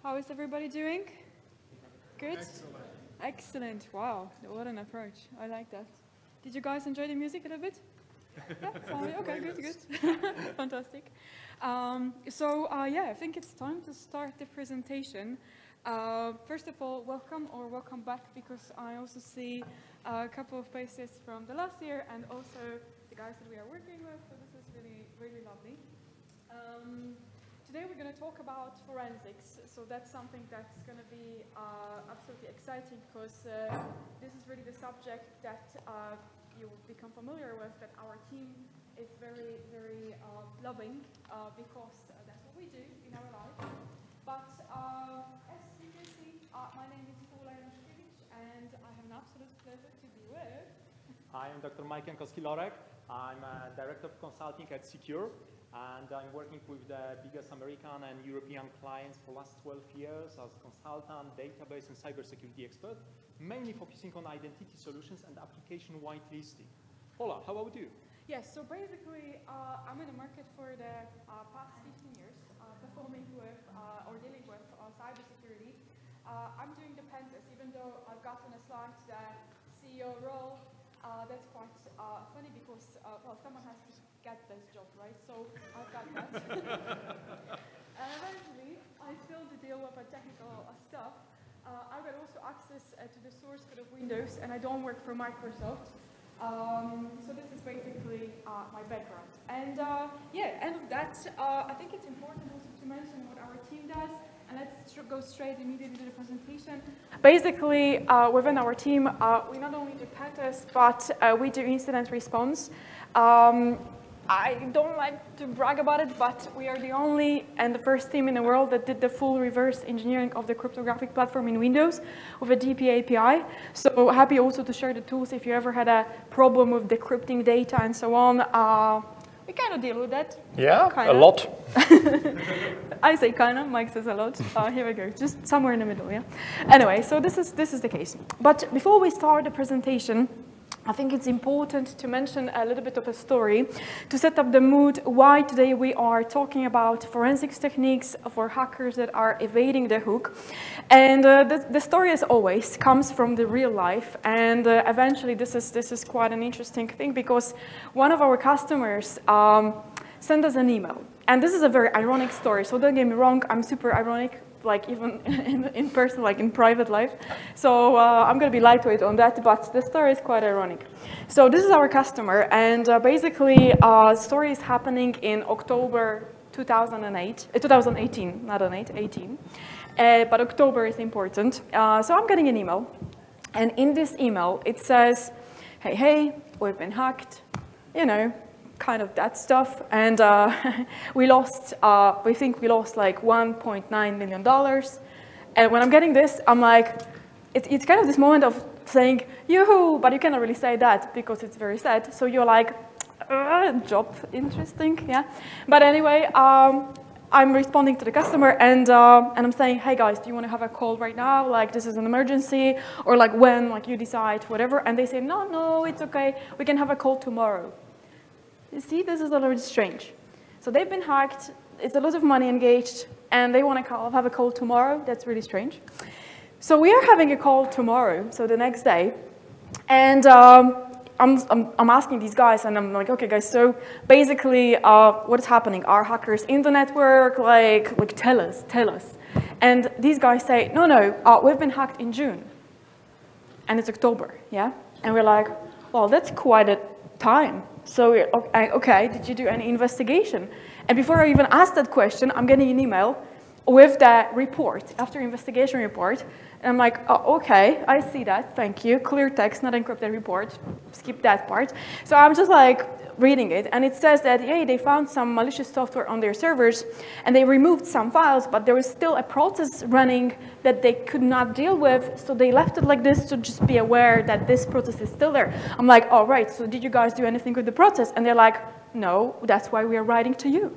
How is everybody doing? Good? Excellent. Excellent. Wow, what an approach. I like that. Did you guys enjoy the music a little bit? Yeah, finally. Okay, good. Fantastic. Yeah, I think it's time to start the presentation. First of all, welcome or welcome back, because I also see a couple of faces from the last year and also the guys that we are working with, so this is really, really lovely. Today we're going to talk about forensics, so that's something that's going to be absolutely exciting, because this is really the subject that you will become familiar with, that our team is very, very loving, because that's what we do in our life. But as you can see, my name is Paula and I have an absolute pleasure to be with. I am Dr. Jankowski-Lorek. I'm a Director of Consulting at CQURE, and I'm working with the biggest American and European clients for the last 12 years as consultant, database, and cybersecurity expert, mainly focusing on identity solutions and application whitelisting. Paula, how about you? Yes, so basically, I'm in the market for the past 15 years, performing with or dealing with cybersecurity. I'm doing the pen test, even though I've gotten assigned the CEO role. That's quite funny because, well, someone has to get this job, right? So I've got that. And eventually, I still deal with technical stuff. I've got also access to the source code of Windows, and I don't work for Microsoft. So this is basically my background. And yeah, and of that, I think it's important also to mention what our team does. And let's go straight immediately to the presentation. Basically, within our team, we not only do pen tests, but we do incident response. I don't like to brag about it, but we are the only and the first team in the world that did the full reverse engineering of the cryptographic platform in Windows with a DPA API. So happy also to share the tools if you ever had a problem with decrypting data and so on. We kind of deal with that. Yeah, kinda. A lot. I say kind of, Mike says a lot. Here we go, just somewhere in the middle, yeah? Anyway, so this is the case. But before we start the presentation, I think it's important to mention a little bit of a story to set up the mood why today we are talking about forensics techniques for hackers that are evading the hook. And the story, as always, comes from the real life. And eventually, this is quite an interesting thing, because one of our customers sent us an email. And this is a very ironic story, so don't get me wrong, I'm super ironic, like even in person, like in private life. So I'm going to be lightweight on that, but the story is quite ironic. So this is our customer, and basically the story is happening in October 2018, not an 18. But October is important. So I'm getting an email, and in this email it says, hey, we've been hacked, you know, kind of that stuff, and we think we lost like $1.9 million. And when I'm getting this, I'm like, it's kind of this moment of saying, yoo-hoo, but you cannot really say that because it's very sad. So you're like, job interesting, yeah. But anyway, I'm responding to the customer, and I'm saying, hey guys, do you want to have a call right now? Like, this is an emergency, or like when, like you decide, whatever. And they say, no, it's okay. We can have a call tomorrow. You see, this is a little bit strange. So they've been hacked, it's a lot of money engaged, and they want to have a call tomorrow. That's really strange. So we are having a call tomorrow, so the next day, and I'm asking these guys, and I'm like, okay guys, so basically what is happening? Are hackers in the network? Like tell us. And these guys say, no, we've been hacked in June, and it's October, yeah? And we're like, well, that's quite a time. So, okay, did you do any investigation? And before I even ask that question, I'm getting an email with the report, after investigation report. And I'm like, oh, okay, I see that, thank you. Clear text, not encrypted report, skip that part. So I'm just like reading it, and it says that, hey, they found some malicious software on their servers, and they removed some files, but there was still a process running that they could not deal with, so they left it like this to just be aware that this process is still there. I'm like, all right, so did you guys do anything with the process? And they're like, no, that's why we are writing to you.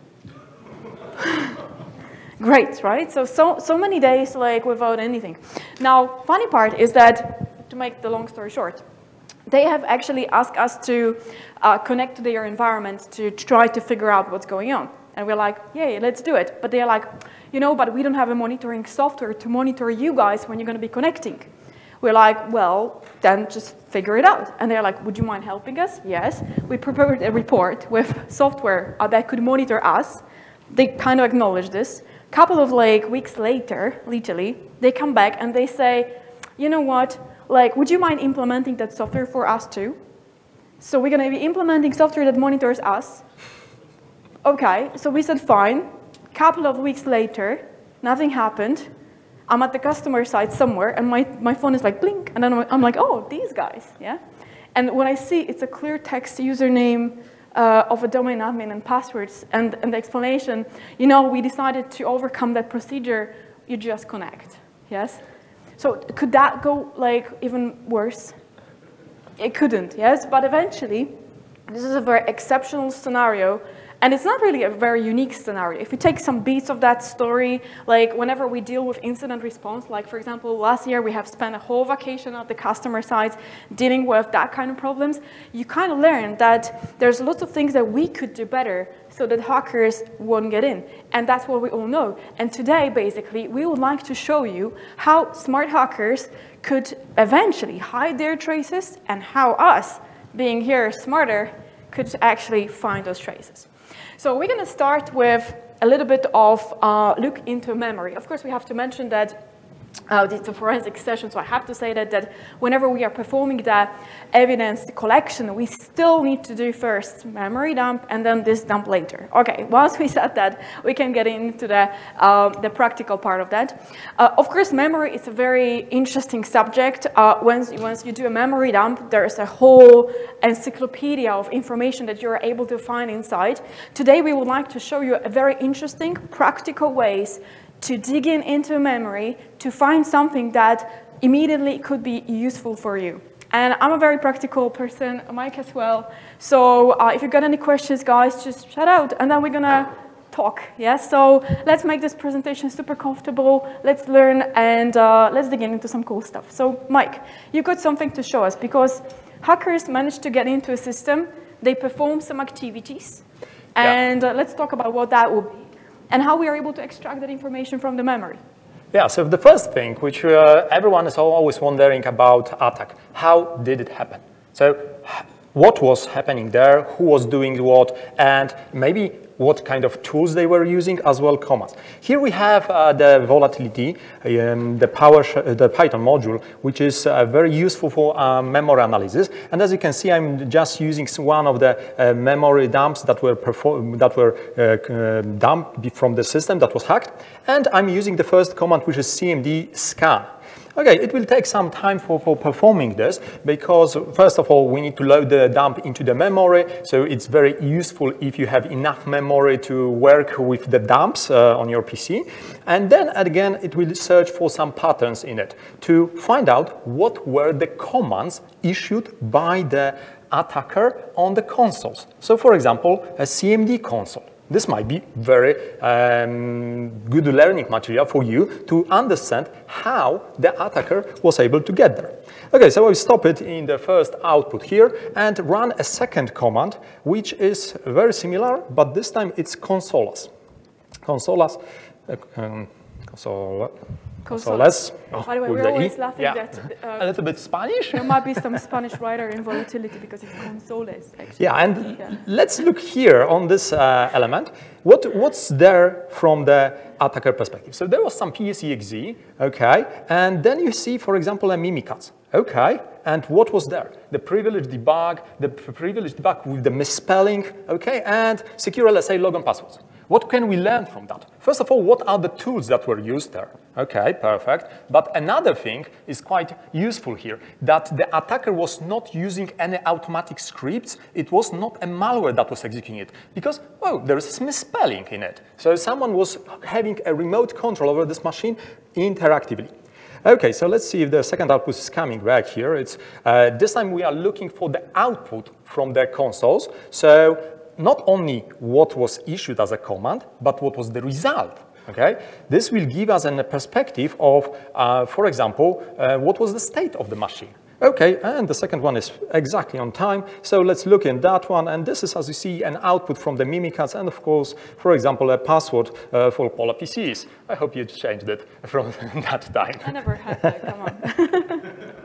Great, right? So many days like without anything. Now, funny part is that, to make the long story short, they have actually asked us to connect to their environment to try to figure out what's going on. And we're like, yay, let's do it. But they're like, you know, but we don't have a monitoring software to monitor you guys when you're going to be connecting. We're like, well, then just figure it out. And they're like, would you mind helping us? Yes. We prepared a report with software that could monitor us. They kind of acknowledge this. A couple of weeks later, literally, they come back and they say, you know what, would you mind implementing that software for us too? So we're going to be implementing software that monitors us. Okay, so we said fine. A couple of weeks later, nothing happened. I'm at the customer side somewhere, and my phone is like blink, and then I'm like, oh, these guys, yeah? And when I see it's a clear text username of a domain admin and passwords, and the explanation, you know, we decided to overcome that procedure, you just connect, yes? So could that go even worse? It couldn't, yes? But eventually, this is a very exceptional scenario. And it's not really a very unique scenario. If you take some beats of that story, whenever we deal with incident response, for example, last year we have spent a whole vacation at the customer sites dealing with that kind of problems, you kind of learn that there's lots of things that we could do better so that hackers won't get in. And that's what we all know. And today, basically, we would like to show you how smart hackers could eventually hide their traces and how us, being here smarter, could actually find those traces. So we're going to start with a little bit of look into memory. Of course, we have to mention that it's a forensic session, so I have to say that whenever we are performing the evidence collection, we still need to do first memory dump and then this dump later. Okay, once we said that, we can get into the practical part of that. Of course, memory is a very interesting subject. Once you do a memory dump, there's a whole encyclopedia of information that you're able to find inside. Today, we would like to show you a very interesting, practical ways to dig into memory to find something that immediately could be useful for you. And I'm a very practical person, Mike as well. So if you've got any questions, guys, just shout out, and then we're gonna talk, yeah? So let's make this presentation super comfortable, let's learn, and let's dig into some cool stuff. So Mike, you've got something to show us, because hackers managed to get into a system, they perform some activities, and let's talk about what that will be, and how we are able to extract that information from the memory. Yeah, so the first thing, which everyone is always wondering about attack, how did it happen? So what was happening there, who was doing what, and maybe what kind of tools they were using, as well commands. Here we have the volatility, the Python module, which is very useful for memory analysis. And as you can see, I'm just using one of the memory dumps that were dumped from the system that was hacked. And I'm using the first command, which is cmd scan. Okay, it will take some time for performing this, because first of all, we need to load the dump into the memory. So it's very useful if you have enough memory to work with the dumps on your PC. And then again, it will search for some patterns in it to find out what were the commands issued by the attacker on the consoles. So for example, a CMD console. This might be very good learning material for you to understand how the attacker was able to get there. Okay, so I stop it in the first output here and run a second command, which is very similar, but this time it's consolas. Consolas. Consoles. By the way, we're always laughing that a little bit Spanish. There might be some Spanish writer in volatility because it's consoles, actually. Yeah, and let's look here on this element. What's there from the attacker perspective? So there was some PSEXE, okay, and then you see, for example, a Mimikatz, okay, and what was there? The privilege debug with the misspelling, okay, and secure LSA login passwords. What can we learn from that? First of all, what are the tools that were used there? Okay, perfect. But another thing is quite useful here, that the attacker was not using any automatic scripts. It was not a malware that was executing it, because, well, there is misspelling in it. So someone was having a remote control over this machine interactively. Okay, so let's see if the second output is coming back here. It's this time we are looking for the output from the consoles. So not only what was issued as a command, but what was the result, okay? This will give us a perspective of, for example, what was the state of the machine. Okay, and the second one is exactly on time. So let's look in that one. And this is, as you see, an output from the Mimikatz. And of course, for example, a password for Paula PCs. I hope you changed it from that time. I never had that, come on.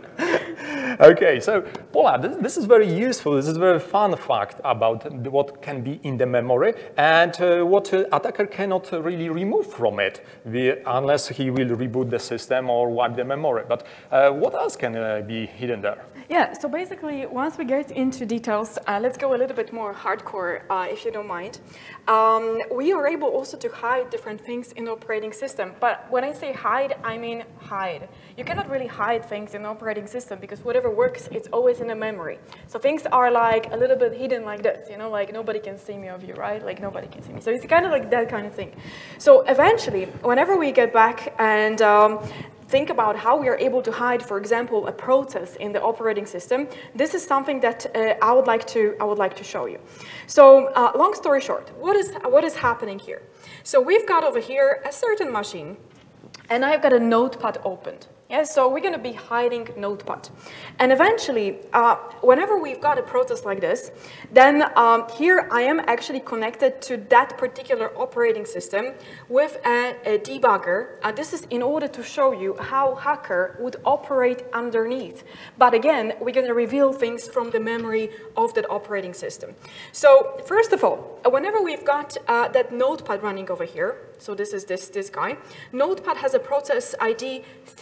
Okay, so Paula, this is very useful. This is a very fun fact about what can be in the memory and what attacker cannot really remove from it unless he will reboot the system or wipe the memory. But what else can be hidden there? Yeah, so basically, once we get into details, let's go a little bit more hardcore, if you don't mind. We are able also to hide different things in the operating system. But when I say hide, I mean hide. You cannot really hide things in the operating system because whatever works, it's always in the memory. So things are like a little bit hidden like this, you know, like nobody can see me of you, right? Like nobody can see me. So it's kind of like that kind of thing. So eventually, whenever we get back and think about how we are able to hide, for example, a process in the operating system, this is something that I would like to show you. So long story short, what is happening here? So we've got over here a certain machine, and I've got a notepad opened. Yeah, so we're going to be hiding notepad. And eventually, whenever we've got a process like this, then here I am actually connected to that particular operating system with a debugger. This is in order to show you how hacker would operate underneath. But again, we're going to reveal things from the memory of that operating system. So first of all, whenever we've got that notepad running over here, so this is this guy, notepad has a process ID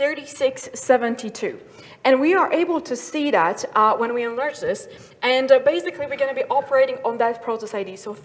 3672. And we are able to see that when we enlarge this. And basically, we're going to be operating on that process ID, so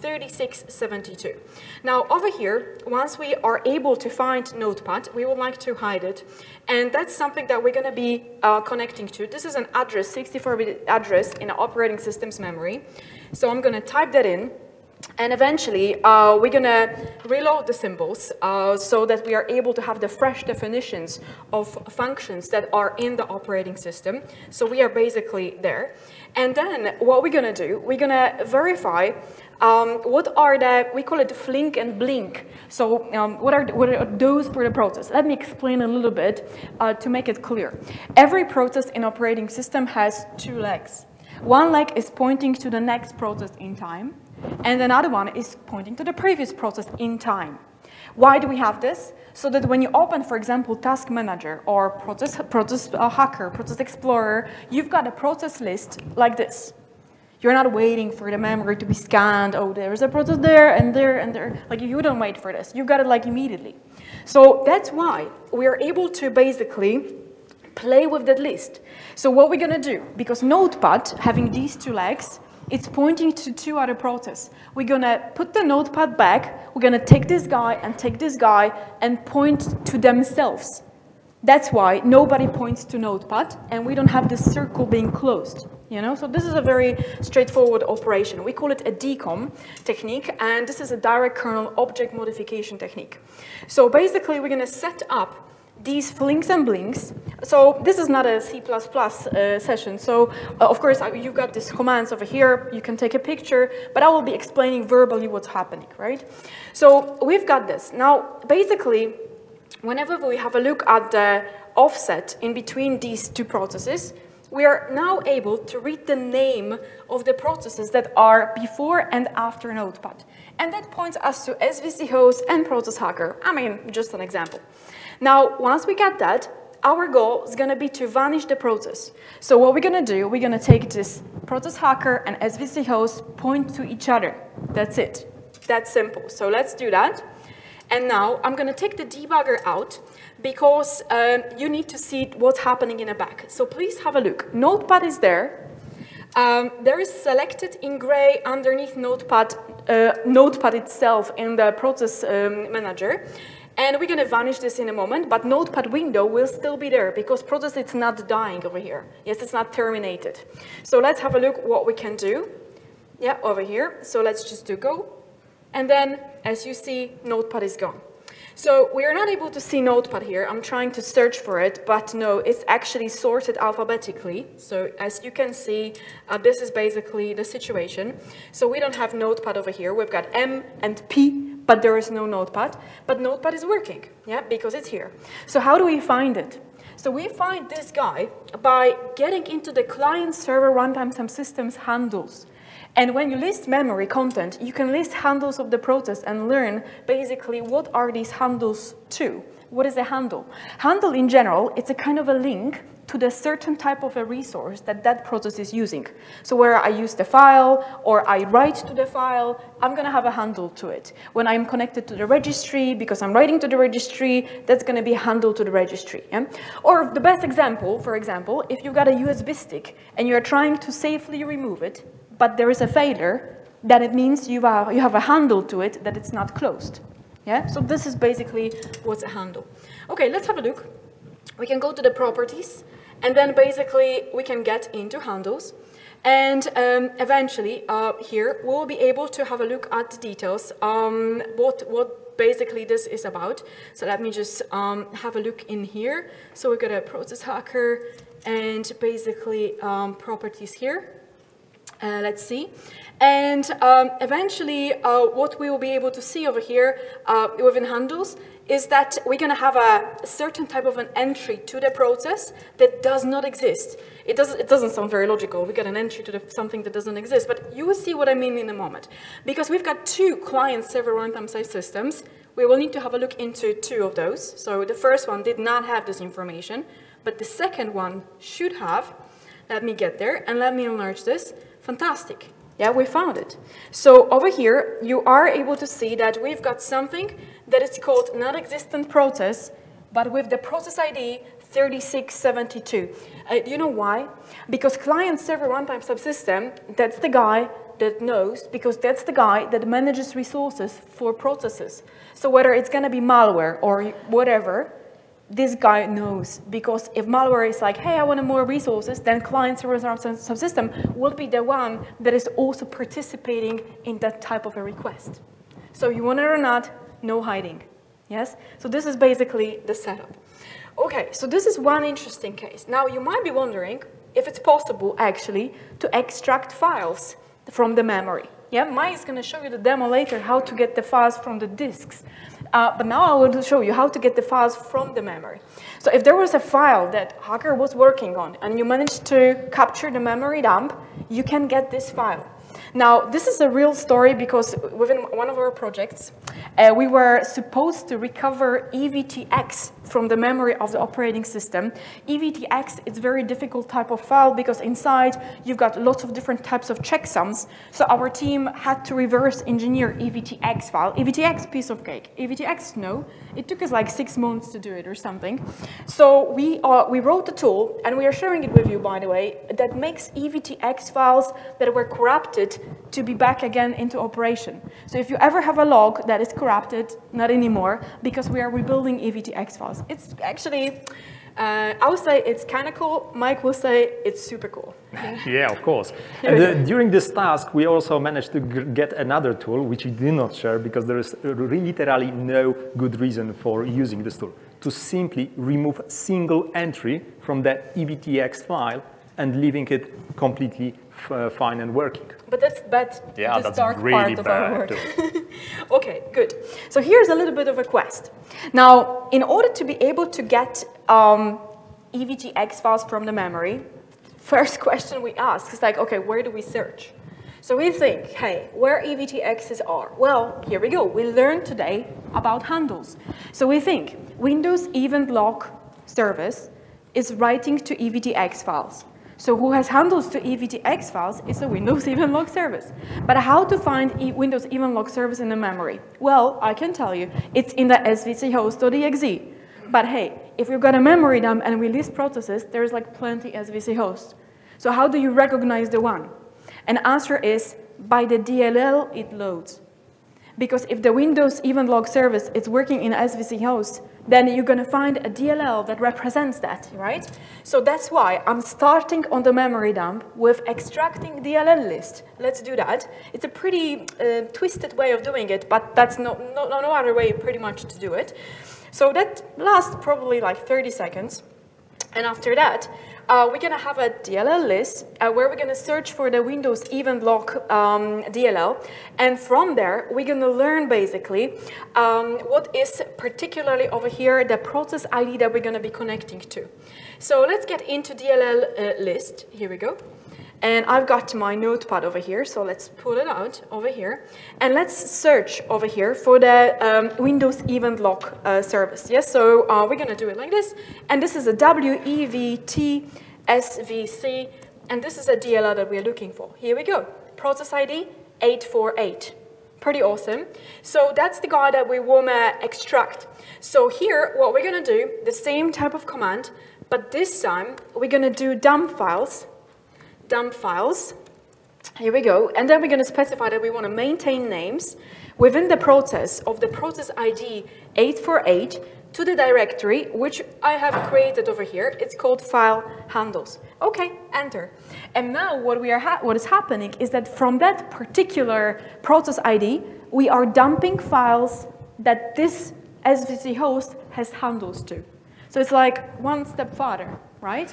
3672. Now, over here, once we are able to find notepad, we would like to hide it. And that's something that we're going to be connecting to. This is an address, 64-bit address in the operating system's memory. So I'm going to type that in. And eventually, we're going to reload the symbols so that we are able to have the fresh definitions of functions that are in the operating system. So we are basically there. And then what we're going to do, we're going to verify what are we call it flink and blink. So what are those for the process? Let me explain a little bit to make it clear. Every process in operating system has two legs. One leg is pointing to the next process in time, and another one is pointing to the previous process in time. Why do we have this? So that when you open, for example, Task Manager or Process Hacker, Process Explorer, you've got a process list like this. You're not waiting for the memory to be scanned. Oh, there's a process there and there and there. Like, you don't wait for this. You've got it like immediately. So that's why we are able to basically play with that list. So what we're going to do, because Notepad, having these two legs, it's pointing to two other processes. We're going to put the Notepad back. We're going to take this guy and point to themselves. That's why nobody points to Notepad, and we don't have this circle being closed. You know, so this is a very straightforward operation. We call it a DCOM technique, and this is a direct kernel object modification technique. So basically, we're going to set up these flinks and blinks. So this is not a C++ session. So of course, you've got these commands over here. You can take a picture, but I will be explaining verbally what's happening, right? So we've got this. Now, basically, whenever we have a look at the offset in between these two processes, we are now able to read the name of the processes that are before and after Notepad. And that points us to SVC host and process hacker. I mean, just an example. Now, once we get that, our goal is going to be to vanish the process. So what we're going to do, we're going to take this process hacker and SVC host, point to each other. That's it. That's simple. So let's do that. And now I'm going to take the debugger out because you need to see what's happening in the back. So please have a look. Notepad is there. There is selected in gray underneath Notepad, Notepad itself in the process manager. And we're going to vanish this in a moment, but Notepad window will still be there because process is not dying over here. Yes, it's not terminated. So let's have a look what we can do. Yeah, over here. So let's just do go. And then, as you see, Notepad is gone. So we are not able to see Notepad here. I'm trying to search for it, but no, it's actually sorted alphabetically. So as you can see, this is basically the situation. So we don't have Notepad over here. We've got M and P, but there is no Notepad. But Notepad is working, yeah, because it's here. So how do we find it? So we find this guy by getting into the client-server runtime subsystems handles. And when you list memory content, you can list handles of the process and learn basically what are these handles to. What is a handle? Handle in general, it's a kind of a link to the certain type of a resource that that process is using. So where I use the file or I write to the file, I'm going to have a handle to it. When I'm connected to the registry, because I'm writing to the registry, that's going to be a handle to the registry. Yeah? Or the best example, for example, if you've got a USB stick and you're trying to safely remove it, but there is a failure, then it means you have a handle to it that it's not closed. Yeah? So this is basically what's a handle. Okay, let's have a look. We can go to the properties, and then basically we can get into handles. And eventually here we'll be able to have a look at the details, what basically this is about. So let me just have a look in here. So we've got a process hacker and basically properties here. Let's see. And eventually what we will be able to see over here within handles is that we're going to have a certain type of an entry to the process that does not exist. It doesn't sound very logical. We get an entry to something that doesn't exist, but you will see what I mean in a moment. Because we've got two client-server runtime systems, we will need to have a look into two of those. So the first one did not have this information, but the second one should have. Let me get there and let me enlarge this. Fantastic. Yeah, we found it. So over here, you are able to see that we've got something that is called non-existent process, but with the process ID 3672. Do you know why? Because client-server runtime subsystem, that's the guy that knows, because that's the guy that manages resources for processes. So whether it's going to be malware or whatever, this guy knows, because if malware is like, hey, I want more resources, then client-server subsystem will be the one that is also participating in that type of a request. So you want it or not, no hiding. Yes? So this is basically the setup. Okay, so this is one interesting case. Now you might be wondering if it's possible actually to extract files from the memory. Yeah, Maya is going to show you the demo later how to get the files from the disks. But now I will show you how to get the files from the memory. So if there was a file that hacker was working on and you managed to capture the memory dump, you can get this file. Now, this is a real story because within one of our projects, we were supposed to recover EVTX from the memory of the operating system. EVTX is a very difficult type of file because inside you've got lots of different types of checksums. So our team had to reverse engineer EVTX file. EVTX, piece of cake. EVTX, no. It took us like 6 months to do it or something. So we wrote the tool, and we are sharing it with you, by the way, that makes EVTX files that were corrupted to be back again into operation. So if you ever have a log that is corrupted, not anymore, because we are rebuilding EVTX files. It's actually, I would say it's kind of cool. Mike will say it's super cool. Yeah, of course. And during this task, we also managed to get another tool, which we did not share because there is literally no good reason for using this tool, to simply remove a single entry from the EVTX file and leaving it completely fine and working. But that's bad. Yeah, that's really part of our bad work. too. Okay, good. So here's a little bit of a quest. Now, in order to be able to get EVTX files from the memory, first question we ask is like, okay, where do we search? So we think, hey, where EVTXs are? Well, here we go. We learned today about handles. So we think Windows event log service is writing to EVTX files. So who has handles to EVTX files is a Windows event log service. But how to find Windows event log service in the memory? Well, I can tell you, it's in the svchost.exe. But hey, if you've got a memory dump and we list processes, there's like plenty SVC hosts. So how do you recognize the one? And answer is, by the DLL it loads. Because if the Windows event log service is working in SVC host, then you're going to find a DLL that represents that, right? So that's why I'm starting on the memory dump with extracting DLL list. Let's do that. It's a pretty twisted way of doing it, but that's no other way pretty much to do it. So that lasts probably like 30 seconds. And after that, we're going to have a DLL list where we're going to search for the Windows event log DLL. And from there, we're going to learn basically what is particularly over here the process ID that we're going to be connecting to. So let's get into DLL list. Here we go. And I've got my notepad over here, so let's pull it out over here. And let's search over here for the Windows event log service. Yes, so we're going to do it like this. And this is a WEVT-SVC, and this is a DLL that we're looking for. Here we go. Process ID 848. Pretty awesome. So that's the guy that we want to extract. So here, what we're going to do, the same type of command, but this time we're going to do dump files. Dump files. Here we go. And then we're going to specify that we want to maintain names within the process of the process ID 848 to the directory, which I have created over here. It's called file handles. Okay, enter. And now what is happening is that from that particular process ID, we are dumping files that this SVC host has handles to. So it's like one step further, right?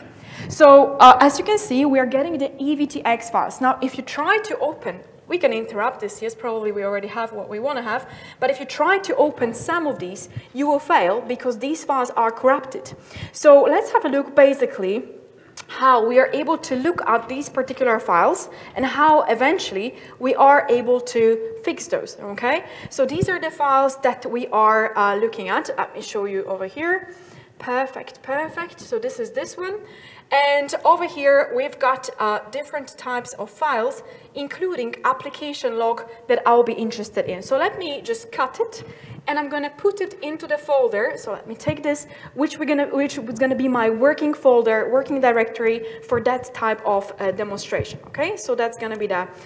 So as you can see, we are getting the EVTX files. Now, if you try to open, we can interrupt this. Yes, probably we already have what we want to have. But if you try to open some of these, you will fail because these files are corrupted. So let's have a look basically how we are able to look at these particular files and how eventually we are able to fix those, okay? So these are the files that we are looking at. Let me show you over here. Perfect, perfect. So this is this one. And over here, we've got different types of files, including application log that I'll be interested in. So let me just cut it, and I'm going to put it into the folder. So let me take this, which was going to be my working folder, working directory for that type of demonstration. Okay, so that's going to be the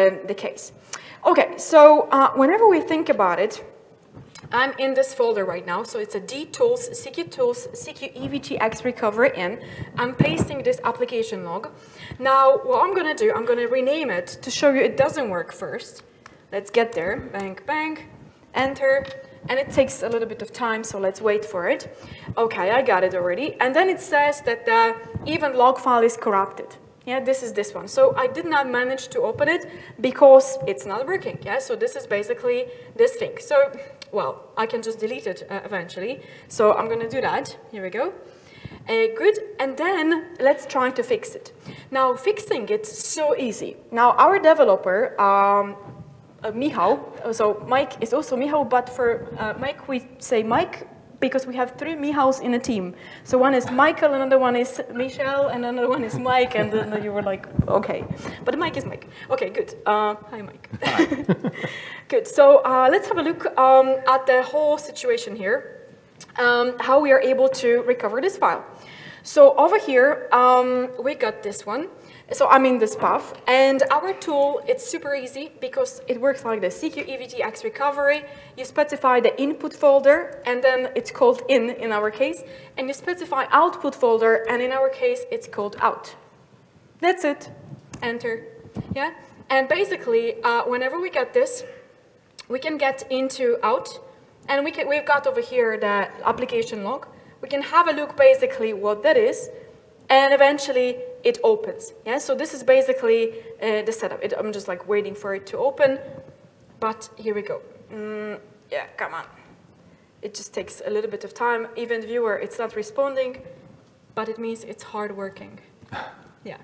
case. Okay, so whenever we think about it, I'm in this folder right now, so it's a DTools, CQTools, CQEVTX recovery in. I'm pasting this application log. Now, what I'm going to do, I'm going to rename it to show you it doesn't work first. Let's get there. Bang, bang, enter. And it takes a little bit of time, so let's wait for it. Okay, I got it already. And then it says that the event log file is corrupted. Yeah, this is this one. So I did not manage to open it because it's not working. Yeah, so this is basically this thing. So, well, I can just delete it eventually. So I'm going to do that. Here we go. Good. And then let's try to fix it. Now, fixing it's so easy. Now, our developer, Michał, so Mike is also Michał, but for Mike, we say Mike, because we have 3 Michals in a team. So one is Michael, another one is Michelle, and another one is Mike, and then you were like, okay. But Mike is Mike. Okay, good. Hi, Mike. Hi. Good. So let's have a look at the whole situation here, how we are able to recover this file. So over here, we got this one. So I'm in this path, and our tool, it's super easy because it works like this. CQEVTX recovery, you specify the input folder, and then it's called in our case, and you specify output folder, and in our case, it's called out. That's it. Enter. Yeah? And basically, whenever we get this, we can get into out, and we've got over here the application log. We can have a look basically what that is, and eventually it opens. Yeah, so this is basically the setup. I'm just like waiting for it to open, but here we go. Yeah, come on. It just takes a little bit of time. Event viewer, it's not responding, but it means it's hard working. Yeah.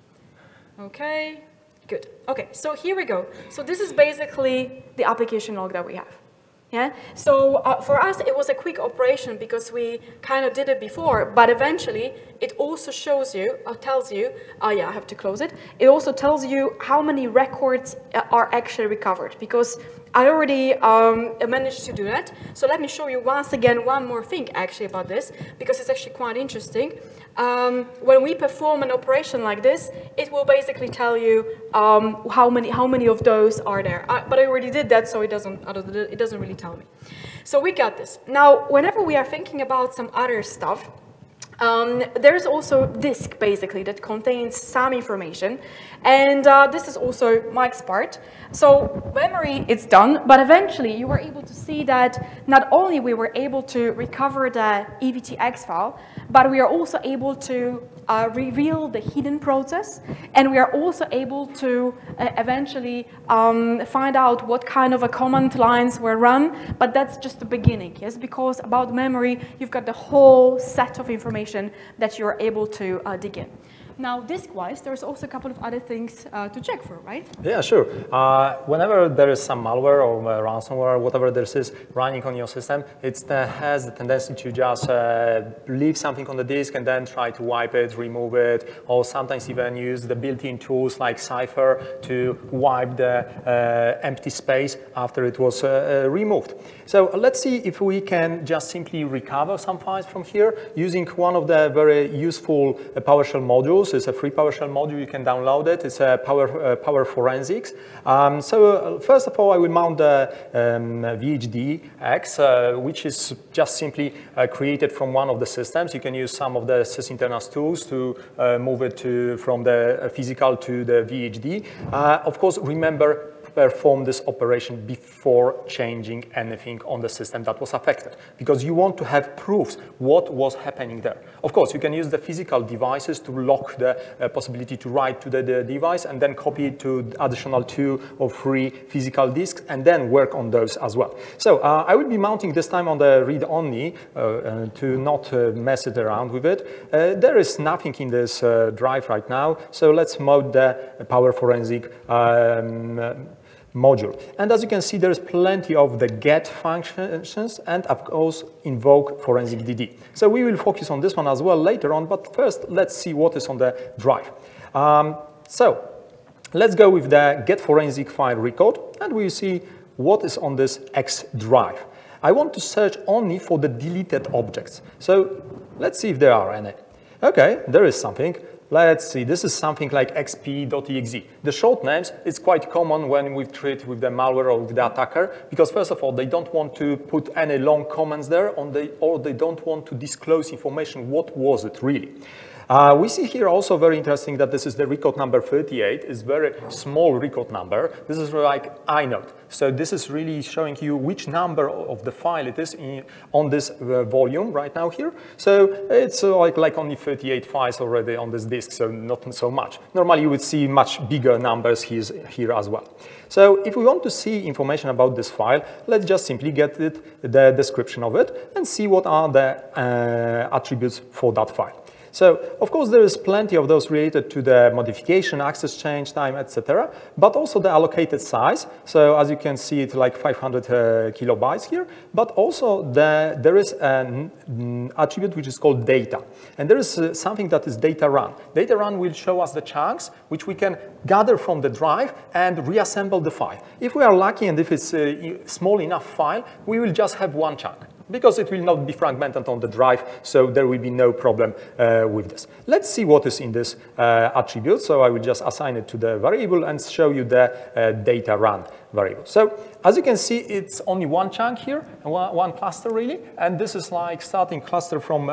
Okay, good. Okay, so here we go. So this is basically the application log that we have. Yeah, so for us, it was a quick operation because we kind of did it before, but eventually it also shows you, or tells you, oh yeah, I have to close it. It also tells you how many records are actually recovered because I already managed to do that. So let me show you once again one more thing actually about this because it's actually quite interesting. When we perform an operation like this, it will basically tell you how many of those are there. But I already did that, so it doesn't really tell me. So we got this. Now, whenever we are thinking about some other stuff, There's also disk, basically, that contains some information. And this is also Mike's part. So memory, it's done, but eventually you were able to see that not only we were able to recover the EVTX file, but we are also able to reveal the hidden process, and we are also able to eventually find out what kind of command lines were run, but that's just the beginning, yes, because about memory, you've got the whole set of information that you're able to dig in. Now, disk-wise, there's also a couple of other things to check for, right? Yeah, sure. Whenever there is some malware or ransomware, whatever this is running on your system, it has the tendency to just leave something on the disk and then try to wipe it, remove it, or sometimes even use the built-in tools like Cypher to wipe the empty space after it was removed. So let's see if we can just simply recover some files from here using one of the very useful PowerShell modules. It's a free PowerShell module. You can download it. It's a Power Forensics. First of all, I will mount the VHDX, which is just simply created from one of the systems. You can use some of the sysinternals tools to move it from the physical to the VHD. Of course, remember, perform this operation before changing anything on the system that was affected, because you want to have proofs what was happening there. Of course, you can use the physical devices to lock the possibility to write to the device and then copy it to additional 2 or 3 physical disks and then work on those as well. So I will be mounting this time on the read-only to not mess it around with it. There is nothing in this drive right now, so let's mount the Power Forensic module. And as you can see, there's plenty of the get functions and of course invoke forensic DD. So we will focus on this one as well later on, but first let's see what is on the drive. So let's go with the get forensic file record and we'll see what is on this X drive. I want to search only for the deleted objects. So let's see if there are any. Okay, there is something. Let's see, this is something like xp.exe. The short names is quite common when we treat with the malware or with the attacker, because first of all, they don't want to put any long comments there, or they don't want to disclose information, what was it really. We see here also very interesting that this is the record number 38. It's very small record number. This is like inode. So this is really showing you which number of the file it is on this volume right now here. So it's like only 38 files already on this disk, so not so much. Normally you would see much bigger numbers here as well. So if we want to see information about this file, let's just simply get the description of it and see what are the attributes for that file. So, of course, there is plenty of those related to the modification, access change time, etc., but also the allocated size. So, as you can see, it's like 500 kilobytes here, but also there is an attribute which is called data. And there is something that is data run. Data run will show us the chunks which we can gather from the drive and reassemble the file. If we are lucky and if it's a small enough file, we will just have one chunk, because it will not be fragmented on the drive, so there will be no problem with this. Let's see what is in this attribute. So I will just assign it to the variable and show you the data run variable. So as you can see, it's only one chunk here, one cluster really, and this is like starting cluster from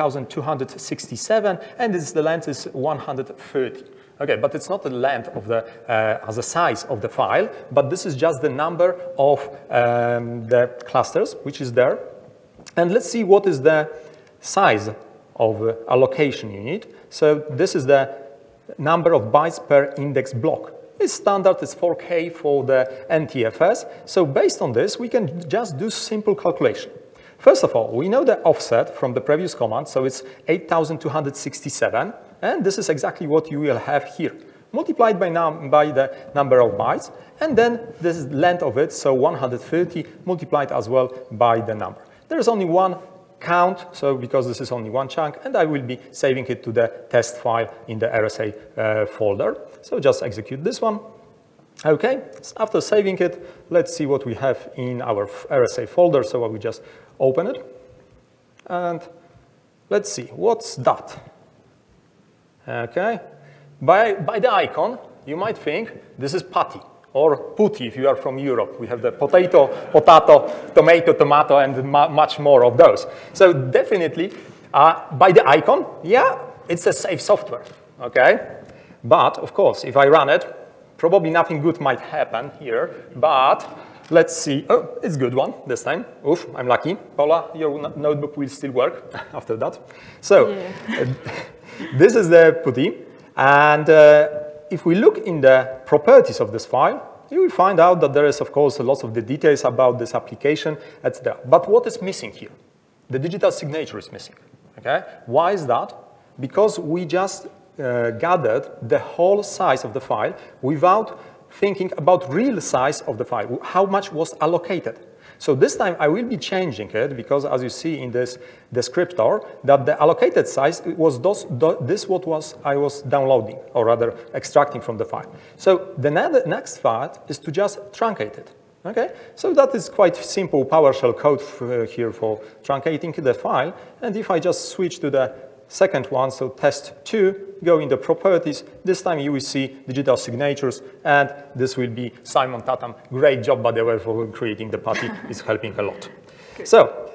8267, and the length is 130. Okay, but it's not the length of the as a size of the file, but this is just the number of the clusters which is there. And let's see what is the size of allocation unit. So this is the number of bytes per index block. It's standard, it's 4K for the NTFS. So based on this, we can just do simple calculation. First of all, we know the offset from the previous command, so it's 8267, and this is exactly what you will have here, multiplied by the number of bytes, and then this is length of it, so 130 multiplied as well by the number. There is only one count, so because this is only one chunk, and I will be saving it to the test file in the RSA folder. So just execute this one. Okay, after saving it, let's see what we have in our RSA folder. So I will just open it, and let's see, what's that? Okay, by the icon, you might think this is patty, or putty if you are from Europe. We have the potato, tomato, and much more of those. So definitely, By the icon, yeah, it's a safe software, okay? But, of course, if I run it, probably nothing good might happen here, but let's see. Oh, it's a good one this time. Oof, I'm lucky. Paula, your notebook will still work after that. So, yeah. This is the PuTTY, and if we look in the properties of this file, you will find out that there is, of course, lots of the details about this application, etc. But what is missing here? The digital signature is missing, okay? Why is that? Because we just gathered the whole size of the file without thinking about real size of the file, how much was allocated. So this time I will be changing it because, as you see in this descriptor, that the allocated size was this what I was downloading, or rather extracting from the file. So the next part is to just truncate it. Okay, so that is quite simple PowerShell code here for truncating the file. And if I just switch to the second one, so test2, go in the properties, this time you will see digital signatures, and this will be Simon Tatam. Great job, by the way, for creating the PuTTY. It's helping a lot. Good. So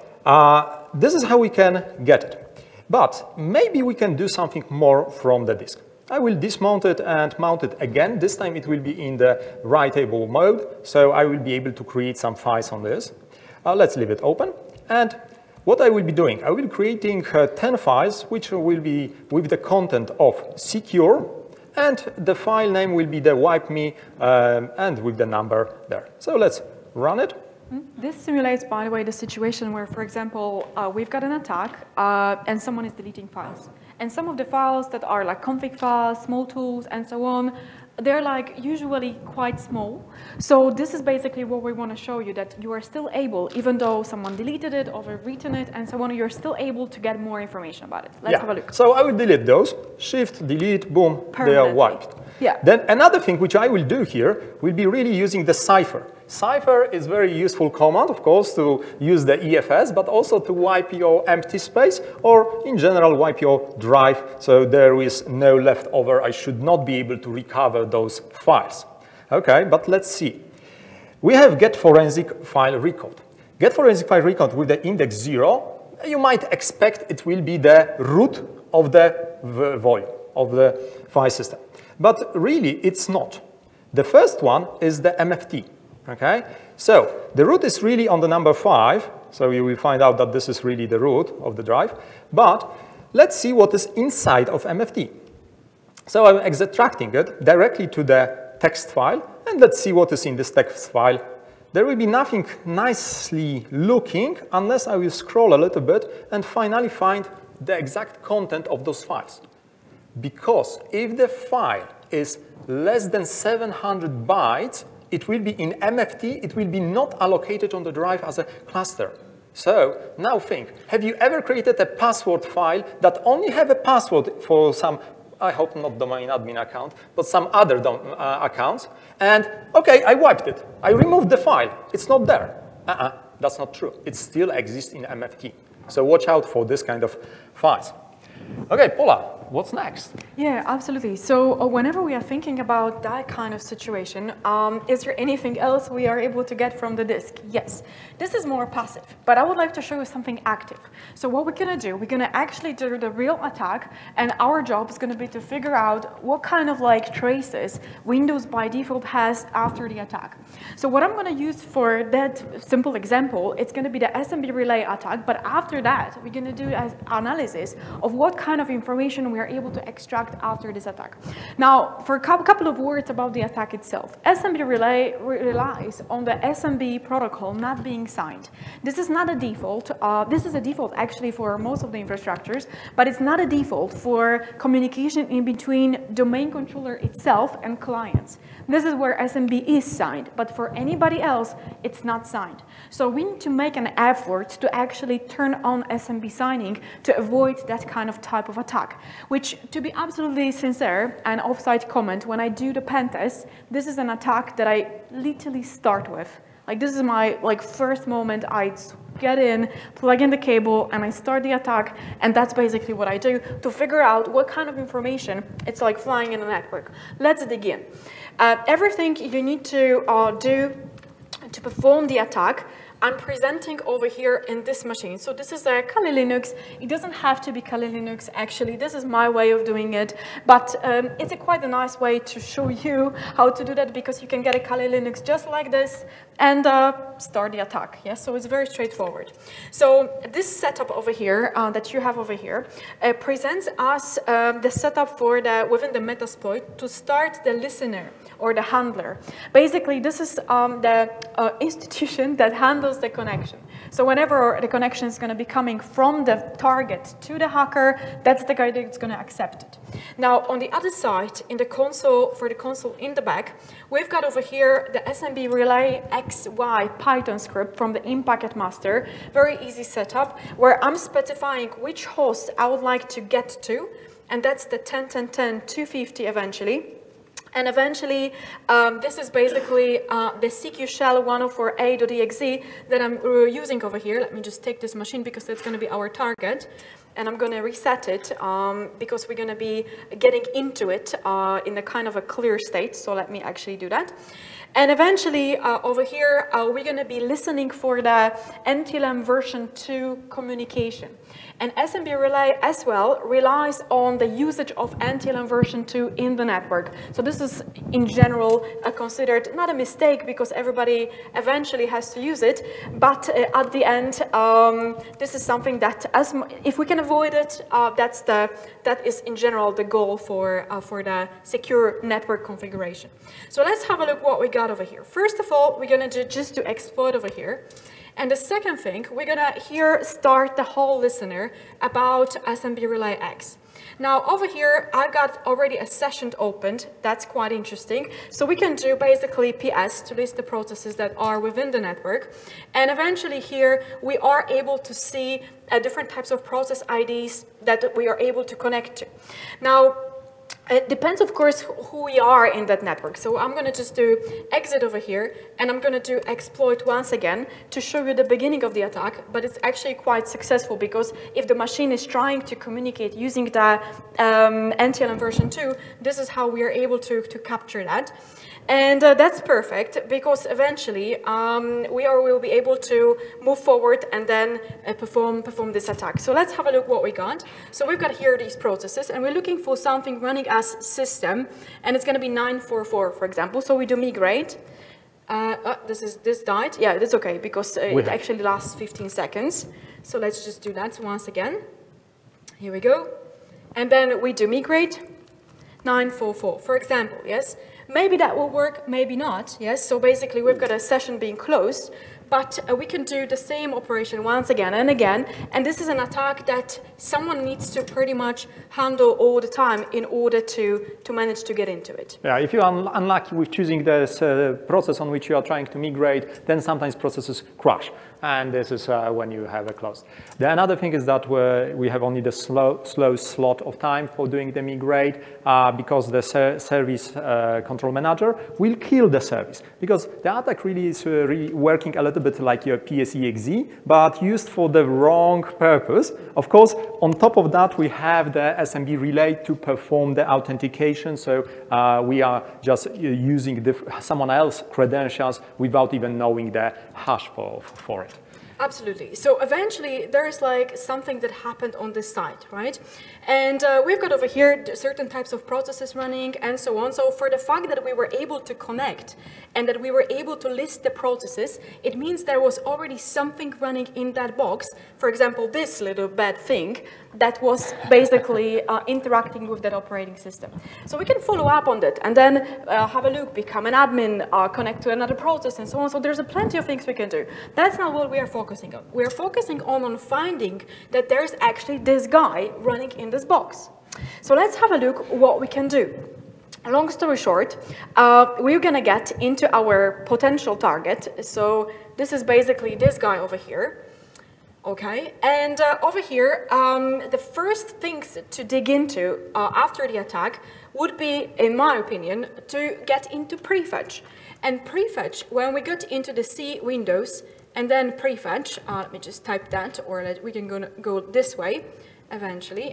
this is how we can get it. But maybe we can do something more from the disk. I will dismount it and mount it again. This time it will be in the writable mode, so I will be able to create some files on this. Let's leave it open. And what I will be doing, I will be creating 10 files, which will be with the content of CQURE, and the file name will be the wipe.me, and with the number there. So let's run it. This simulates, by the way, the situation where, for example, we've got an attack, and someone is deleting files. And some of the files that are like config files, small tools, and so on, they're like usually quite small. So this is basically what we want to show you, that you are still able, even though someone deleted it or written it and so on, you're still able to get more information about it. Let's have a look. So I will delete those. Shift, delete, boom, they are wiped. Yeah. Then another thing which I will do here will be really using the cipher. Cipher is very useful command, of course, to use the EFS, but also to wipe your empty space, or in general wipe your drive, so there is no leftover. I should not be able to recover those files. Okay, but let's see. We have get forensic file record. Get forensic file record with the index 0. You might expect it will be the root of the volume of the file system. But really, it's not. The first one is the MFT. Okay, so the root is really on the number 5, so you will find out that this is really the root of the drive. But let's see what is inside of MFT. So I'm extracting it directly to the text file, and let's see what is in this text file. There will be nothing nicely looking unless I will scroll a little bit and finally find the exact content of those files. Because if the file is less than 700 bytes, it will be in MFT, it will be not allocated on the drive as a cluster. So now think, have you ever created a password file that only have a password for some, I hope not domain admin account, but some other accounts, and okay, I wiped it. I removed the file. It's not there. That's not true. It still exists in MFT. So watch out for this kind of files. Okay, Paula, what's next? Yeah, absolutely. So whenever we are thinking about that kind of situation, is there anything else we are able to get from the disk? Yes. This is more passive, but I would like to show you something active. So what we're going to do, we're going to actually do the real attack, and our job is going to be to figure out what kind of like traces Windows by default has after the attack. So what I'm going to use for that simple example, it's going to be the SMB relay attack, but after that, we're going to do an analysis of what kind of information we are able to extract after this attack. Now, for a couple of words about the attack itself. SMB relay relies on the SMB protocol not being signed. This is not a default. This is a default actually for most of the infrastructures, but it's not a default for communication in between domain controller itself and clients. This is where SMB is signed, but for anybody else, it's not signed. So we need to make an effort to actually turn on SMB signing to avoid that kind of type of attack, which, to be absolutely sincere, an offsite comment, when I do the pen test, this is an attack that I literally start with. Like, this is my first moment. I get in, plug in the cable, and I start the attack, and that's basically what I do to figure out what kind of information it's like flying in the network. Let's dig in. Everything you need to do to perform the attack, I'm presenting over here in this machine. So this is a Kali Linux. It doesn't have to be Kali Linux, actually. This is my way of doing it. But it's quite a nice way to show you how to do that, because you can get a Kali Linux just like this and start the attack. Yes, so it's very straightforward. So this setup over here that you have over here presents us the setup for within the Metasploit to start the listener or the handler. Basically, this is the institution that handles the connection. So whenever the connection is going to be coming from the target to the hacker, that's the guy that's going to accept it. Now, on the other side, in the console, for the console in the back, we've got over here the SMB relay XY Python script from the in-packet master. Very easy setup, where I'm specifying which host I would like to get to, and that's the 10.10.10.250 eventually. And eventually, this is basically the CQ shell 104a.exe that I'm using over here. Let me just take this machine because that's going to be our target. And I'm going to reset it because we're going to be getting into it in a kind of a clear state. So let me actually do that. And eventually, over here, we're going to be listening for the NTLM version 2 communication. And SMB Relay as well relies on the usage of NTLM version 2 in the network. So this is, in general, considered not a mistake because everybody eventually has to use it. But at the end, this is something that, if we can avoid it, that is, in general, the goal for the secure network configuration. So let's have a look what we got over here. First of all, we're going to just do exploit over here. And the second thing, we're going to here start the whole listener about SMB Relay X. Now over here, I've got already a session opened. That's quite interesting. So we can do basically PS to list the processes that are within the network. And eventually here, we are able to see different types of process IDs that we are able to connect to. Now, it depends, of course, who we are in that network. So I'm going to just do exit over here, and I'm going to do exploit once again to show you the beginning of the attack, but it's actually quite successful because if the machine is trying to communicate using the NTLM version 2, this is how we are able to capture that. And that's perfect because eventually we will be able to move forward and then perform this attack. So let's have a look what we got. So we've got here these processes, and we're looking for something running as system, and it's going to be 944, for example. So we do migrate. This died. Yeah, that's okay because it actually lasts 15 seconds. So let's just do that once again. Here we go. And then we do migrate 944, for example, yes. Maybe that will work, maybe not, yes. So basically we've got a session being closed, but we can do the same operation once again and again. And this is an attack that someone needs to pretty much handle all the time in order to manage to get into it. Yeah, if you are unlucky with choosing the process on which you are trying to migrate, then sometimes processes crash. And this is when you have a closed. The another thing is that we have only the slow slot of time for doing the migrate because the service control manager will kill the service because the attack really is working a little bit like your PSEXE, but used for the wrong purpose. Of course, on top of that, we have the SMB relay to perform the authentication. So we are just using someone else's credentials without even knowing the hash for it. Absolutely. So eventually there is like something that happened on this side, right? And we've got over here certain types of processes running and so on. So for the fact that we were able to connect and that we were able to list the processes, it means there was already something running in that box. For example, this little bad thing that was basically interacting with that operating system. So we can follow up on that and then have a look, become an admin, connect to another process and so on. So there's plenty of things we can do. That's not what we are focusing on. We are focusing on finding that there's actually this guy running in this box. So let's have a look what we can do. Long story short, we're going to get into our potential target. So this is basically this guy over here. Okay, and over here, the first things to dig into after the attack would be, in my opinion, to get into prefetch. And prefetch, when we get into the C Windows and then prefetch, let me just type that, or we can go this way eventually.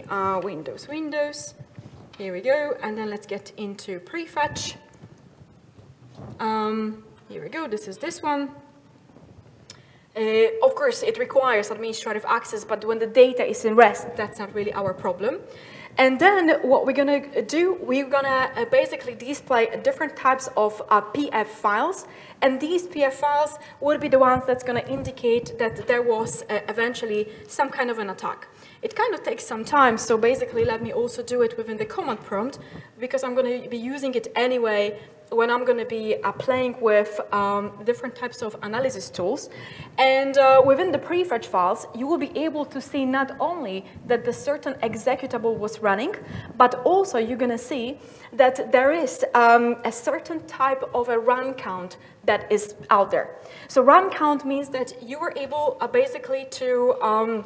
Windows, here we go, and then let's get into prefetch. Here we go, this is this one. Of course, it requires administrative access, but when the data is in rest, that's not really our problem. And then what we're going to do, we're going to basically display different types of PF files. And these PF files would be the ones that's going to indicate that there was eventually some kind of an attack. It kind of takes some time, so basically let me also do it within the command prompt, because I'm going to be using it anyway when I'm going to be playing with different types of analysis tools. And within the prefetch files, you will be able to see not only that the certain executable was running, but also you're going to see that there is a certain type of a run count that is out there. So run count means that you were able basically to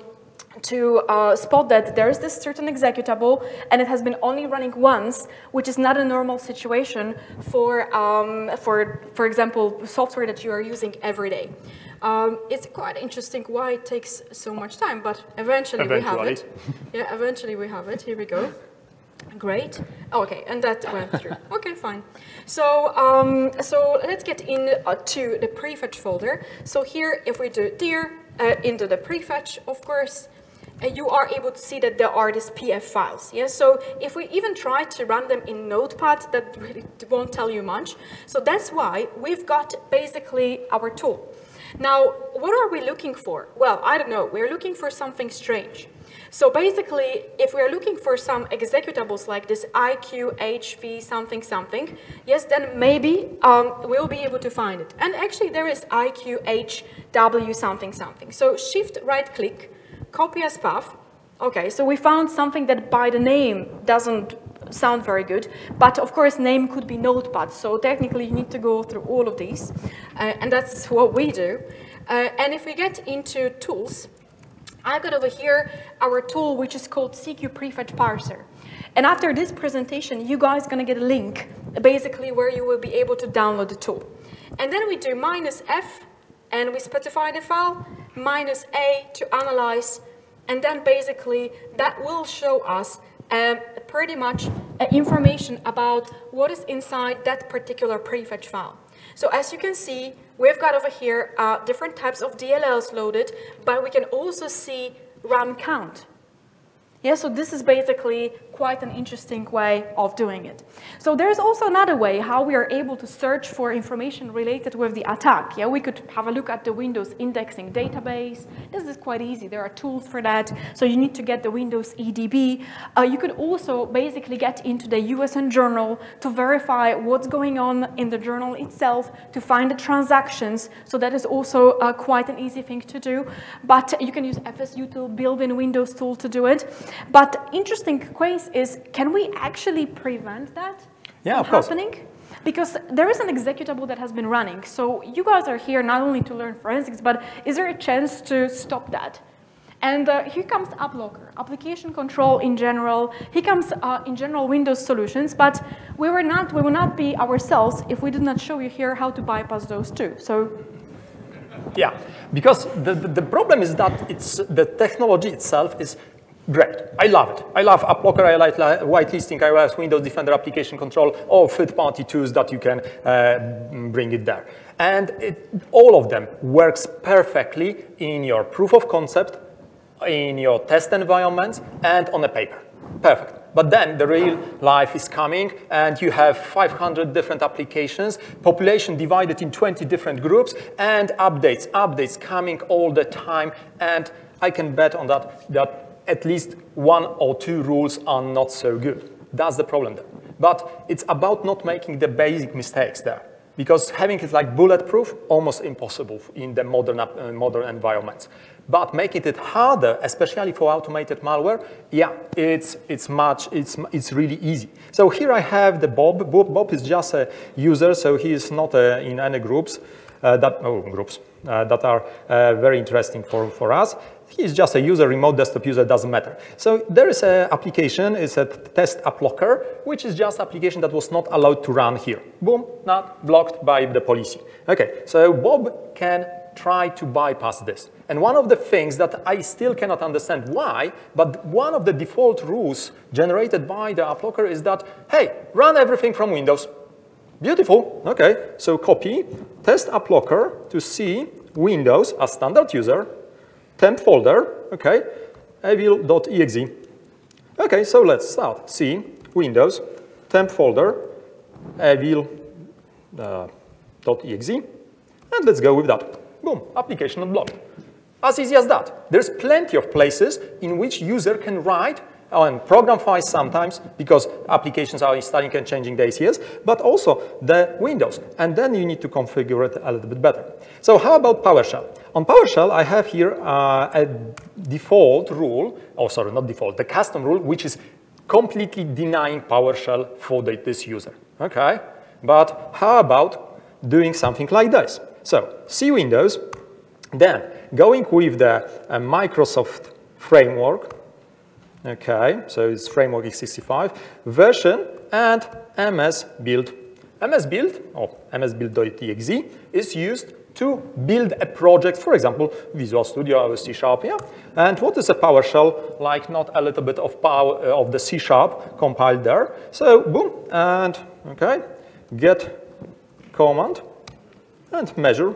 spot that there is this certain executable and it has been only running once, which is not a normal situation for example, software that you are using every day. It's quite interesting why it takes so much time, but eventually we have it. Yeah, eventually we have it. Here we go. Great. Okay, and that went through. Okay, fine. So, so let's get into the prefetch folder. So here, if we do dir into the prefetch, of course, you are able to see that there are these PF files. Yeah? So if we even try to run them in Notepad, that really won't tell you much. So that's why we've got basically our tool. Now, what are we looking for? Well, I don't know. We're looking for something strange. So basically, if we're looking for some executables like this IQHV something something, yes, then maybe we'll be able to find it. And actually, there is IQHW something something. So shift right click, copy as path. Okay, so we found something that by the name doesn't sound very good, but of course name could be Notepad, so technically you need to go through all of these, and that's what we do. And if we get into tools, I've got over here our tool which is called CQURE Prefetch Parser. And after this presentation, you guys are going to get a link basically where you will be able to download the tool. And then we do -F and we specify the file, -A to analyze, and then basically that will show us pretty much information about what is inside that particular prefetch file. So as you can see, we've got over here different types of DLLs loaded, but we can also see run count. Yeah, so this is basically quite an interesting way of doing it. So there's also another way how we are able to search for information related with the attack. Yeah, we could have a look at the Windows indexing database. This is quite easy. There are tools for that. So you need to get the Windows EDB. You could also basically get into the USN journal to verify what's going on in the journal itself, to find the transactions. So that is also quite an easy thing to do. But you can use FSU tool, built-in Windows tool to do it. But interesting case is, can we actually prevent that from happening? Because there is an executable that has been running. So you guys are here not only to learn forensics, but is there a chance to stop that? And here comes AppLocker, application control in general. Here comes in general Windows solutions, but we will not be ourselves if we did not show you here how to bypass those too. So. Yeah, because the problem is that the technology itself is great. I love it. I love AppLocker, I like whitelisting, iOS, Windows Defender, application control, all third-party tools that you can bring it there. And all of them works perfectly in your proof of concept, in your test environment, and on a paper. Perfect. But then the real life is coming, and you have 500 different applications, population divided in 20 different groups, and updates coming all the time. And I can bet on that at least 1 or 2 rules are not so good. That's the problem there. But it's about not making the basic mistakes there, because having it like bulletproof, almost impossible in the modern environments. But making it harder, especially for automated malware, yeah, it's really easy. So here I have the Bob. Bob is just a user, so he is not in any groups that are very interesting for us. He's just a user, remote desktop user, doesn't matter. So there is an application, it's a test AppLocker, which is just an application that was not allowed to run here. Boom, not blocked by the policy. Okay, so Bob can try to bypass this. And one of the things that I still cannot understand why, but one of the default rules generated by the AppLocker is that, hey, run everything from Windows. Beautiful. Okay, so copy, test app locker to C, Windows as standard user, temp folder, okay, evil.exe. Okay, so let's start. C, Windows, temp folder, evil.exe, and let's go with that. Boom, application unblocked. As easy as that. There's plenty of places in which user can write and program files sometimes because applications are installing and changing the ACLs, but also the Windows. And then you need to configure it a little bit better. So how about PowerShell? On PowerShell, I have here a default rule, oh, sorry, not default, the custom rule, which is completely denying PowerShell for this user, okay? But how about doing something like this? So, C Windows, then going with the Microsoft framework, okay, so it's framework x65, version, and MS build. MS build, or msbuild.exe, is used to build a project, for example, Visual Studio or C#, yeah? And what is a PowerShell? Like not a little bit of power of the C# compiled there. So, boom, and, okay, get command, and measure.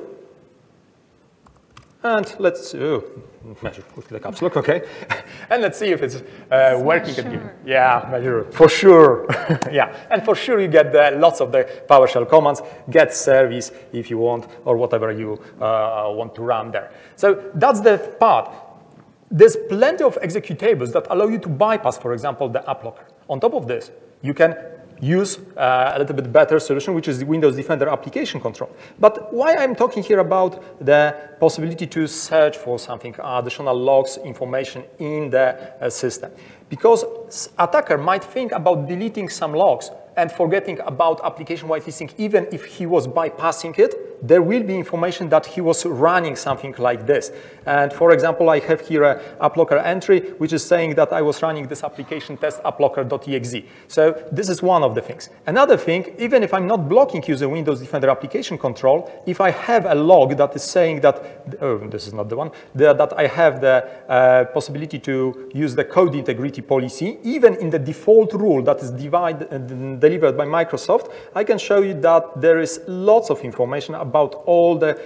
And let's measure with the caps lock, okay? And let's see if it's working. Sure. Yeah, measure for sure. Yeah, and for sure you get lots of the PowerShell commands, get service if you want, or whatever you want to run there. So that's the part. There's plenty of executables that allow you to bypass, for example, the app locker. On top of this, you can use a little bit better solution, which is the Windows Defender application control. But why I'm talking here about the possibility to search for something, additional logs, information in the system? Because attacker might think about deleting some logs and forgetting about application whitelisting, even if he was bypassing it, there will be information that he was running something like this. And for example, I have here a applocker entry, which is saying that I was running this application test applocker.exe. So this is one of the things. Another thing, even if I'm not blocking user Windows Defender application control, if I have a log that is saying that, oh, this is not the one, that I have the possibility to use the code integrity policy, even in the default rule that is delivered by Microsoft, I can show you that there is lots of information about all the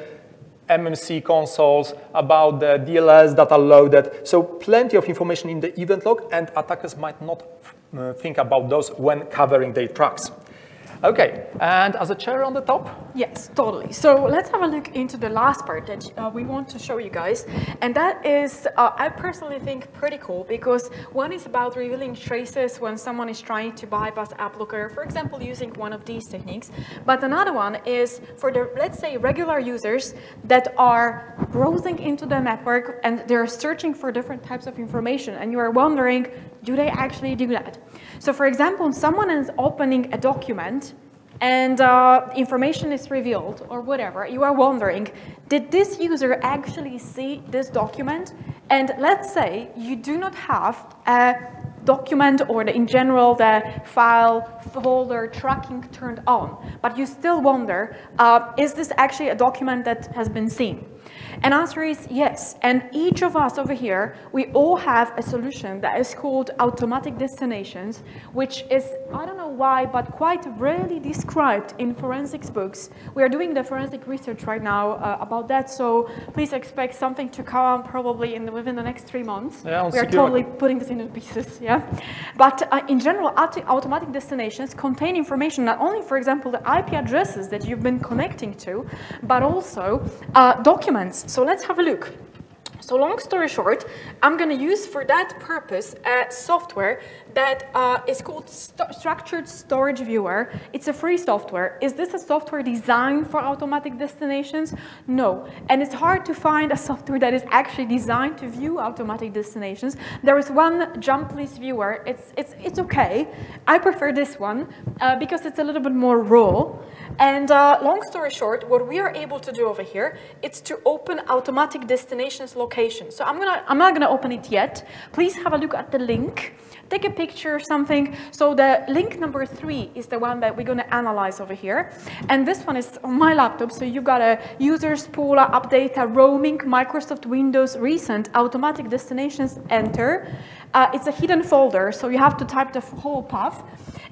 MMC consoles, about the DLLs that are loaded. So plenty of information in the event log, and attackers might not think about those when covering their tracks. Okay, and as a cherry on the top? Yes, totally. So let's have a look into the last part that we want to show you guys. And that is, I personally think, pretty cool, because one is about revealing traces when someone is trying to bypass AppLooker, for example, using one of these techniques. But another one is for the, let's say, regular users that are browsing into the network and they're searching for different types of information, and you are wondering, do they actually do that? So for example, someone is opening a document and information is revealed or whatever, you are wondering, did this user actually see this document? And let's say you do not have a document or in general the file folder tracking turned on, but you still wonder, is this actually a document that has been seen? And answer is yes. And each of us over here, we all have a solution that is called automatic destinations, which is, I don't know why, but quite rarely described in forensics books. We are doing the forensic research right now about that, so please expect something to come probably within the next 3 months. Yeah, we are totally putting this into pieces, yeah. But in general, automatic destinations contain information not only, for example, the IP addresses that you've been connecting to, but also documents. So let's have a look. So long story short, I'm going to use for that purpose a software that is called Structured Storage Viewer. It's a free software. Is this a software designed for automatic destinations? No. And it's hard to find a software that is actually designed to view automatic destinations. There is one jump list viewer. It's okay. I prefer this one because it's a little bit more raw. And long story short, what we are able to do over here is to open automatic destinations location. So I'm not gonna open it yet. Please have a look at the link. Take a picture or something. So the link number 3 is the one that we're gonna analyze over here. And this one is on my laptop. So you've got a users, Paula, update, roaming, Microsoft Windows, recent, automatic destinations, enter. It's a hidden folder, so you have to type the whole path.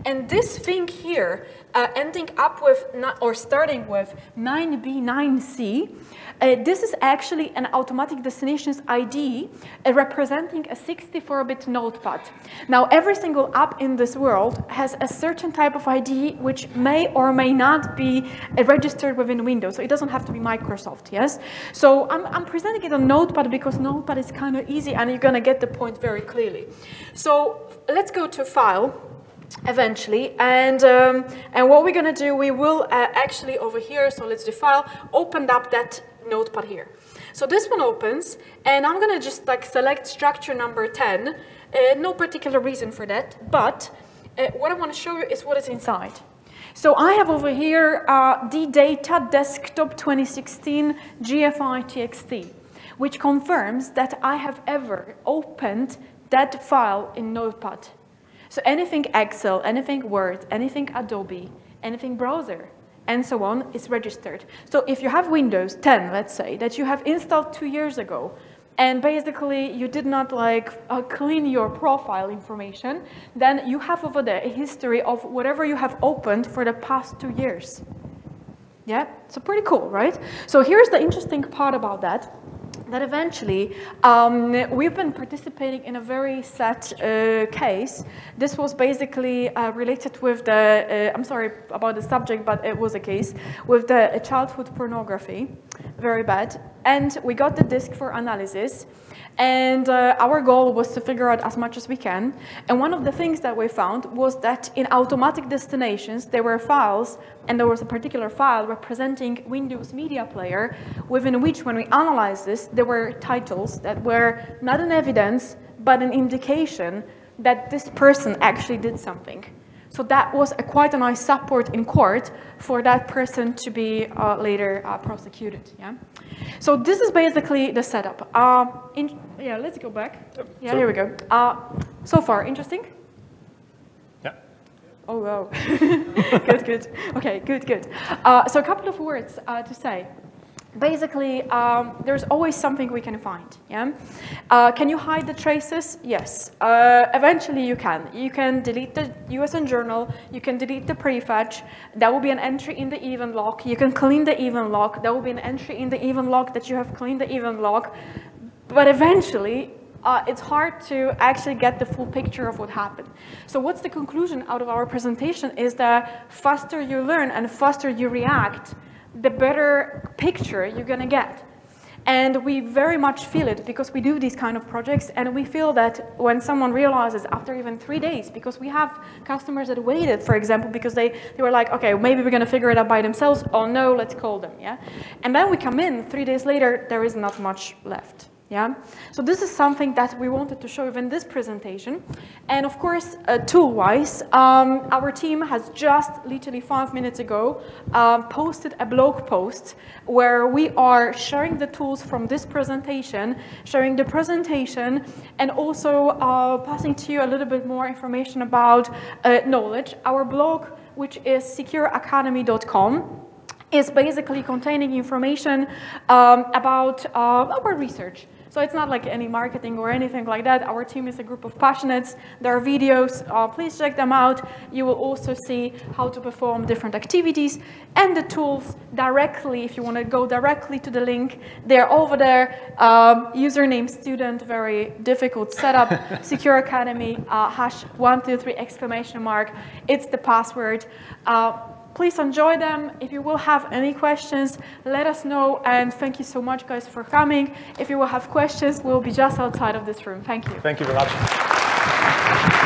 And this thing here, ending up with, or starting with 9B9C, this is actually an automatic destinations ID representing a 64-bit notepad. Now, every single app in this world has a certain type of ID which may or may not be registered within Windows. So it doesn't have to be Microsoft, yes? So I'm presenting it on Notepad because Notepad is kind of easy and you're going to get the point very clearly. So let's go to File eventually, and what we're going to do, we will actually over here, so let's do File, open up that Notepad here. So this one opens, and I'm going to just like select structure number 10. No particular reason for that, but what I want to show you is what is inside. So I have over here the data desktop 2016 GFI TXT, which confirms that I have ever opened that file in Notepad. So anything Excel, anything Word, anything Adobe, anything browser, and so on is registered. So if you have Windows 10, let's say, that you have installed 2 years ago, and basically you did not like clean your profile information, then you have over there a history of whatever you have opened for the past 2 years. Yeah, so pretty cool, right? So here's the interesting part about that. That eventually, we've been participating in a very sad case. This was basically related with the, I'm sorry about the subject, but it was a case, with the childhood pornography, very bad. And we got the disk for analysis. And our goal was to figure out as much as we can. And one of the things that we found was that in automatic destinations, there were files, and there was a particular file representing Windows Media Player, within which, when we analyzed this, there were titles that were not an evidence, but an indication that this person actually did something. So that was quite a nice support in court for that person to be later prosecuted. Yeah. So this is basically the setup. Yeah, let's go back. Yeah, here we go. So far, interesting? Yeah. Oh, wow. Good, good. Okay, good, good. So a couple of words to say. Basically, there's always something we can find, yeah? Can you hide the traces? Yes. Eventually you can. You can delete the USN journal, you can delete the prefetch, that will be an entry in the event log, you can clean the event log, there will be an entry in the event log that you have cleaned the event log, but eventually, it's hard to actually get the full picture of what happened. So what's the conclusion out of our presentation is that faster you learn and faster you react, the better picture you're going to get. And we very much feel it because we do these kind of projects, and we feel that when someone realizes after even 3 days, because we have customers that waited, for example, because they were like, okay, maybe we're going to figure it out by themselves. Oh no, let's call them. Yeah. And then we come in 3 days later, there is not much left. Yeah, so this is something that we wanted to show you in this presentation. And of course, tool-wise, our team has just literally 5 minutes ago posted a blog post where we are sharing the tools from this presentation, sharing the presentation, and also passing to you a little bit more information about knowledge. Our blog, which is secureacademy.com, is basically containing information about our research. So it's not like any marketing or anything like that. Our team is a group of passionates. There are videos. Please check them out. You will also see how to perform different activities and the tools directly. If you want to go directly to the link, they're over there. Username student, very difficult setup. Secure Academy, #123!! It's the password. Please enjoy them. If you will have any questions, let us know. And thank you so much, guys, for coming. If you will have questions, we'll be just outside of this room. Thank you. Thank you very much.